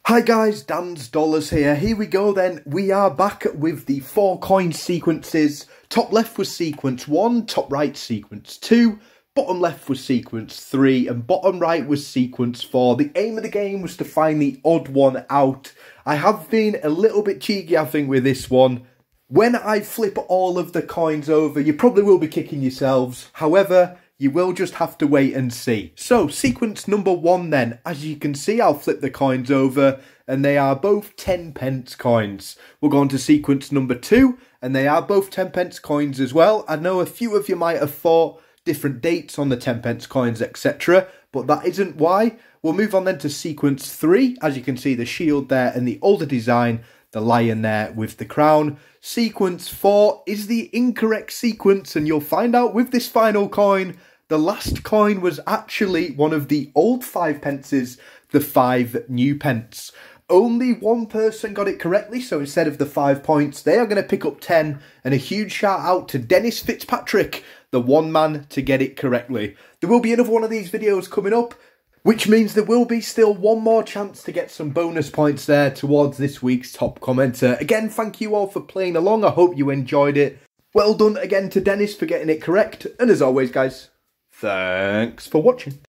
Hi guys, Dan's Dollars here. Here we go then. We are back with the 4 coin sequences. Top left was sequence 1, top right sequence 2, bottom left was sequence 3, and bottom right was sequence 4. The aim of the game was to find the odd one out. I have been a little bit cheeky, I think, with this one. When I flip all of the coins over, you probably will be kicking yourselves. However, you will just have to wait and see. So, sequence number 1 then. As you can see, I'll flip the coins over, and they are both 10 pence coins. We'll go on to sequence number 2, and they are both 10 pence coins as well. I know a few of you might have thought different dates on the 10 pence coins, etc., but that isn't why. We'll move on then to sequence 3. As you can see, the shield there and the older design, the lion there with the crown. Sequence 4 is the incorrect sequence, and you'll find out with this final coin. The last coin was actually one of the old 5 pences, the 5 new pence. Only one person got it correctly, so instead of the 5 points, they are going to pick up 10. And a huge shout out to Dennis Fitzpatrick, the one man to get it correctly. There will be another one of these videos coming up, which means there will be still one more chance to get some bonus points there towards this week's top commenter. Again, thank you all for playing along. I hope you enjoyed it. Well done again to Dennis for getting it correct. And as always, guys, thanks for watching.